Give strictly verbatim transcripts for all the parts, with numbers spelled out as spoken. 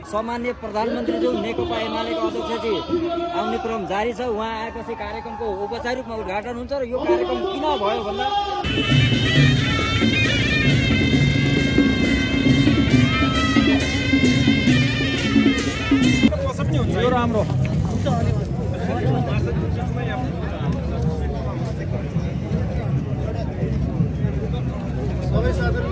सामान्य प्रधानमन्त्री जो नेकपा एमालेका अध्यक्षजी आउने क्रम जारी छ। उहाँ आएपछि कार्यक्रमको औपचारिक रूपमा उद्घाटन हुन्छ र यो कार्यक्रम किन भयो भन्दा यो राम्रो सबै साथीहरु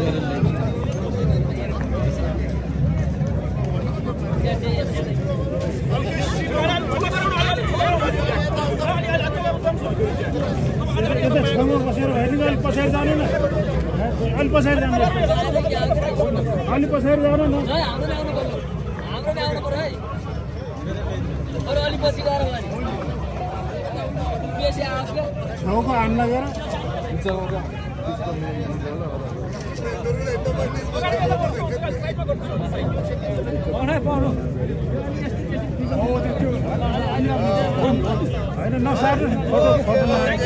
बसेर हेर्नु पछाडि जानु न अलि पछाडि जानु अलि पछाडि जानु न हाम्रो ल्याउनु पर्यो हाम्रो ल्याउनु पर्यो है अरु अलि पछि गएर भने बेसी आउँछ छौको हान लागेर होइन नसार्नु फोटो फोटो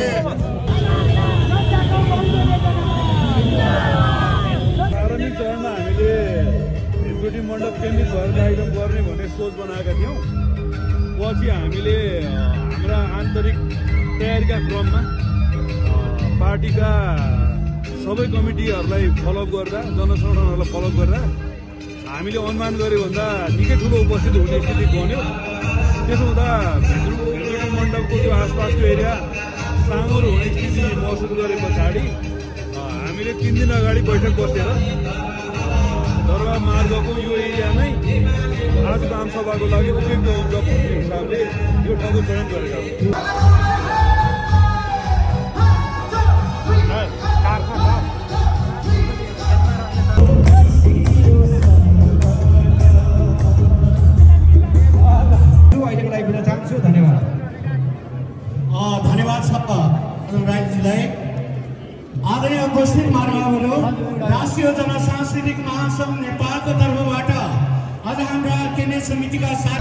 प्रारम्भिक चरणमा हामीले ढिलगुटी मण्डप केन्द्रित भएर कार्यक्रम गर्ने भन्ने सोच बनाएका थियौँ। पछि हामीले हाम्रा आन्तरिक तयारीका क्रममा पार्टीका सबै कमिटीहरूलाई फलोअप गर्दा जनसङ्गठनहरूलाई फलोअप गर्दा हामीले अनुमान गऱ्यो भन्दा निकै ठुलो उपस्थिति हुने स्थिति बन्यो। त्यसो हुँदा ढिलगुटी मण्डपको त्यो आसपासको एरिया साँगुरो हुने स्थिति महसुस गरे पछाडि हामीले तिन दिन अगाडि बैठक बसेर दरबार मार्गको यो एरियामै आजको आमसभाको लागि उपयुक्त हुन्छ भन्ने हिसाबले यो ठाउँको चयन गरेका हौँ। धन्यवाद छ राईजीलाई। आदरणीय उपस्थित महानुभावहरू, राष्ट्रिय जनसांस्कृतिक महासंघ नेपालको तर्फबाट आज हाम्रा केन्द्रीय समितिका साथ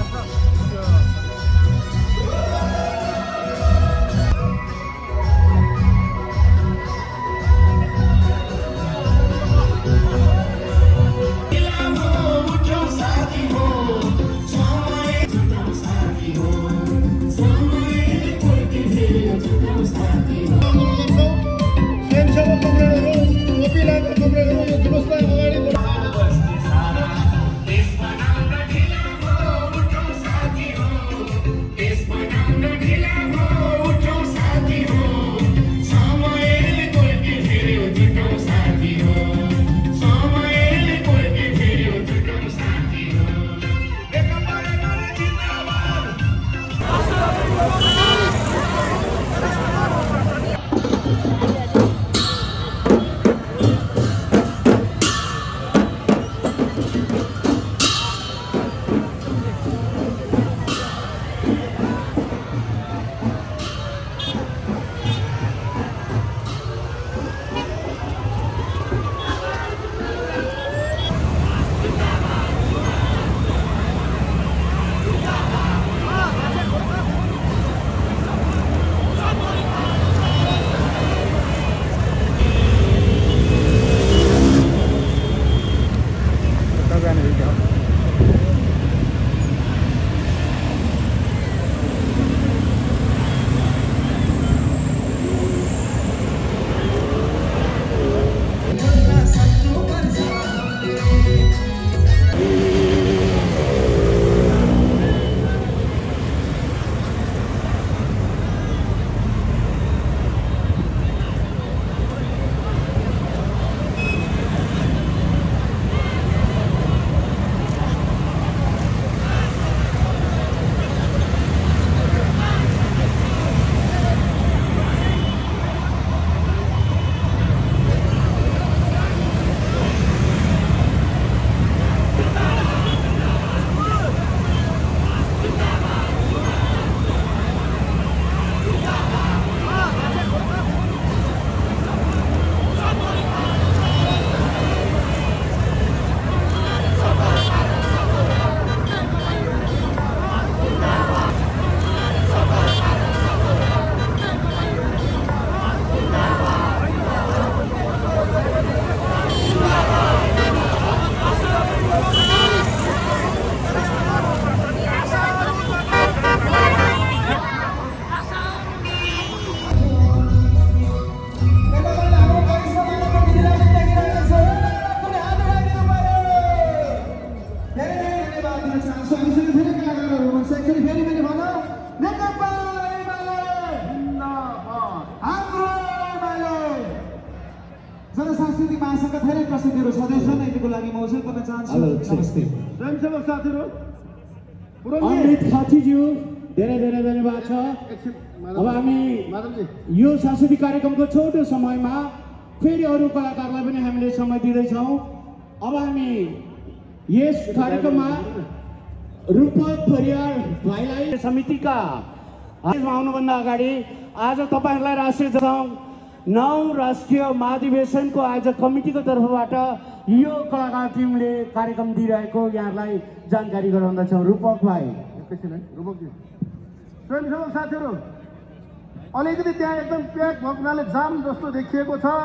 महासङ्घका धेरै प्रस्तुतिहरू छँदैछन् यतिको लागि म अवसर गर्न चाहन्छु नमस्ते स्वयंसेवक साथीहरू अमृत खत्रीज्यू धेरै धेरै धन्यवाद छ। अब हामी यो सांस्कृतिक कार्यक्रमको छोटो समयमा फेरि अरू कलाकारलाई पनि हामीले समय दिँदैछौँ। अब हामी यस कार्यक्रममा रूपक परियार भाइलाई समितिका आउनुभन्दा अगाडि आज तपाईँहरूलाई राष्ट्रिय सङ्घ नौ राष्ट्रिय महाधिवेशनको आयोजक कमिटीको तर्फबाट यो कलाकार टिमले कार्यक्रम दिइरहेको यहाँलाई जानकारी गराउँदछौँ। रूपक भाइ रूपकजी स्वयंसेवक साथीहरू अलिकति त्यहाँ एकदम प्याक भएको हुनाले जाम जस्तो देखिएको छ।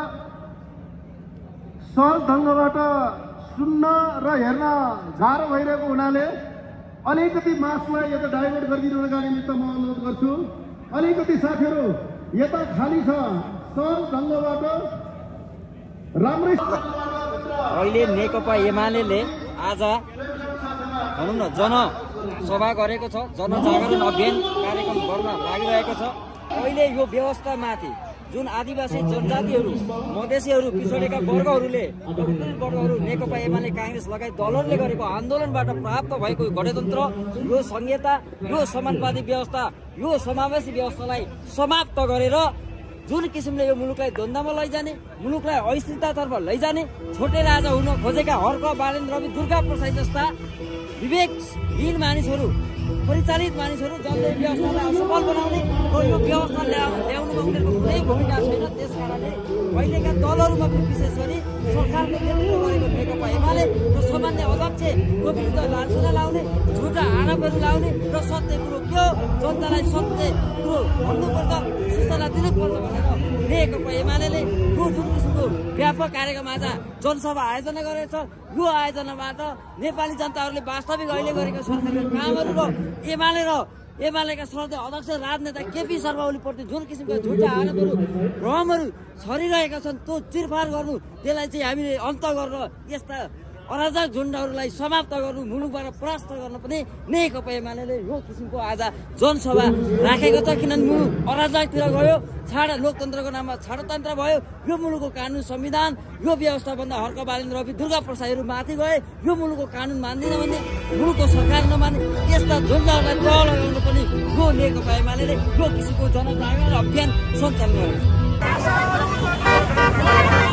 सहज ढङ्गबाट सुन्न र हेर्न गाह्रो भइरहेको हुनाले अलिकति मासलाई यता डाइभर्ट गरिदिनुका निमित्त म अनुरोध गर्छु। अलिकति साथीहरू यता खाली छ, सहज ढङ्गबाट राम्रै। अहिले नेकपा एमाले आज भनौँ न जनसभा गरेको छ, जनजागरण अभियान कार्यक्रम गर्न लागिरहेको छ। अहिले यो व्यवस्थामाथि जुन आदिवासी जनजातिहरू मधेसीहरू पिछडेका वर्गहरूले वर्गहरू नेकपा एमाले काङ्ग्रेस लगायत दलहरूले गरेको आन्दोलनबाट प्राप्त भएको गणतन्त्र, यो संहिता, यो समाजवादी व्यवस्था, यो समावेशी व्यवस्थालाई समाप्त गरेर जुन किसिमले यो मुलुकलाई द्वन्द्वमा लैजाने, मुलुकलाई अस्थिरतातर्फ लैजाने, छोटे राजा हुन खोजेका हर्क बालेन्द्र रवि दुर्गा प्रसाद जस्ता विवेकहीन मानिसहरू, परिचालित मानिसहरू जसले व्यवस्थालाई असफल बनाउने र यो व्यवस्था ल्याउनुमा उनीहरूको कुनै भूमिका छैन। त्यस कारणले अहिलेका दलहरूमा विशेष गरी सरकारको नेतृत्व गरेको नेकपा एमाले र सामान्य अध्यक्षको विरुद्ध लान्छना लाउने, झुटा आरोपहरू लाउने र सत्य कुरो के हो जनतालाई सत्य कुरो भन्नुपर्छ, सूचना दिनुपर्छ भनेर नेकपा एमाले यो जुन किसिमको व्यापक कार्यक्रम आज जनसभा आयोजना गरेको छ। यो आयोजनाबाट नेपाली जनताहरूले वास्तविक अहिले गरेका सरकारका कामहरू र एमाले र एमालेका श्रद्धेय अध्यक्ष राजनेता केपी शर्मा ओलीप्रति जुन किसिमका झुटा आरोपहरू भ्रमहरू छरिरहेका छन् त्यो चिरफार गर्नु, त्यसलाई चाहिँ हामीले अन्त गरेर यस्ता अराजक झुन्डहरूलाई समाप्त गर्नु, मुलुकबाट परास्त गर्न पनि नेकपा एमाले यो किसिमको आज जनसभा राखेको छ। किनभने मुलुक अराजकतिर गयो, छाडा लोकतन्त्रको नाममा छाडतन्त्र भयो। यो मुलुकको कानुन संविधान यो व्यवस्थाभन्दा हर्क बालेन्द्र रवि दुर्गा प्रसादहरू माथि गए। यो मुलुकको कानुन मान्दिन भने मुलुकको सरकार नमाने यस्ता झुन्डहरूलाई तह लगाउन पनि यो नेकपा एमाले यो किसिमको जनजागरण अभियान सञ्चालन गरेको छ।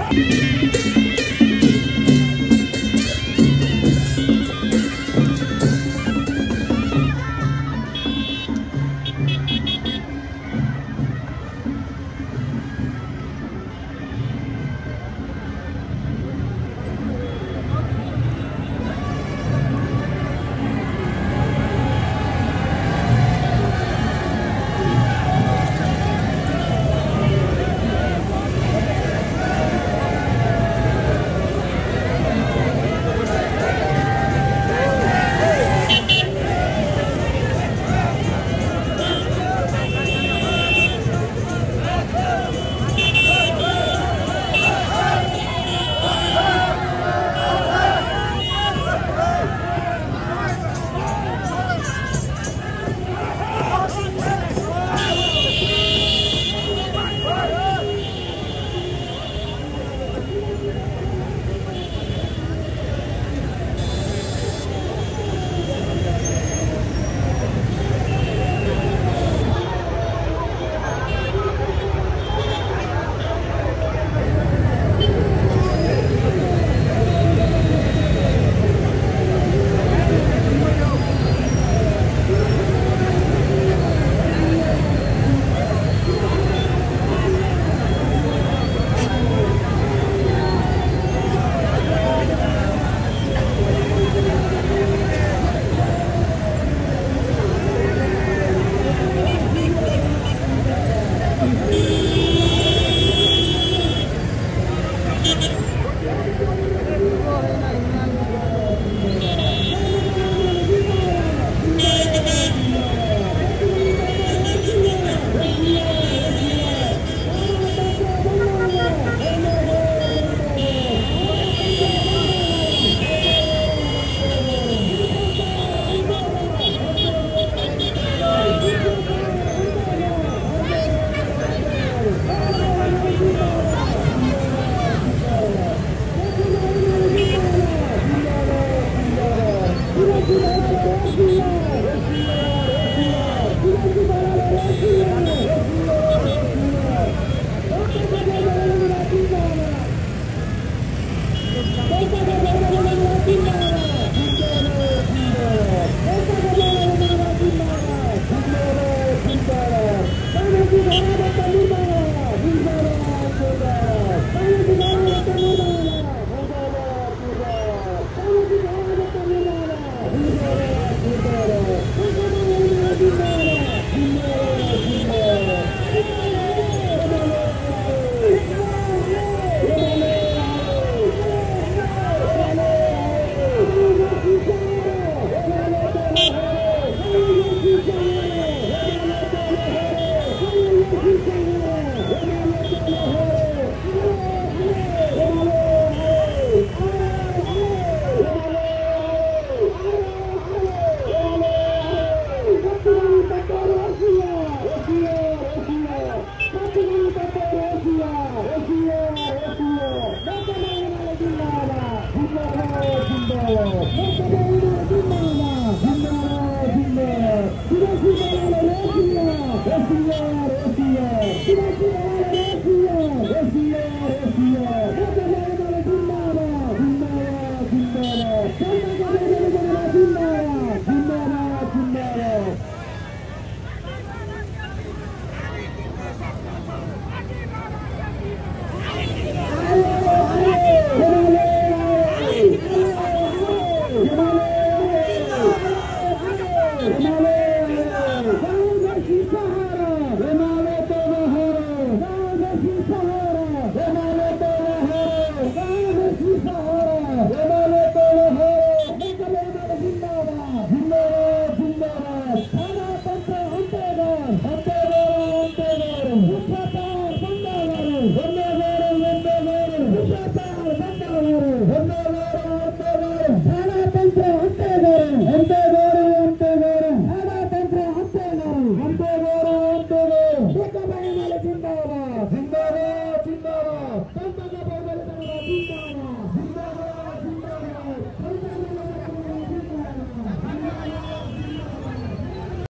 Russia, Russia, Russia, Russia,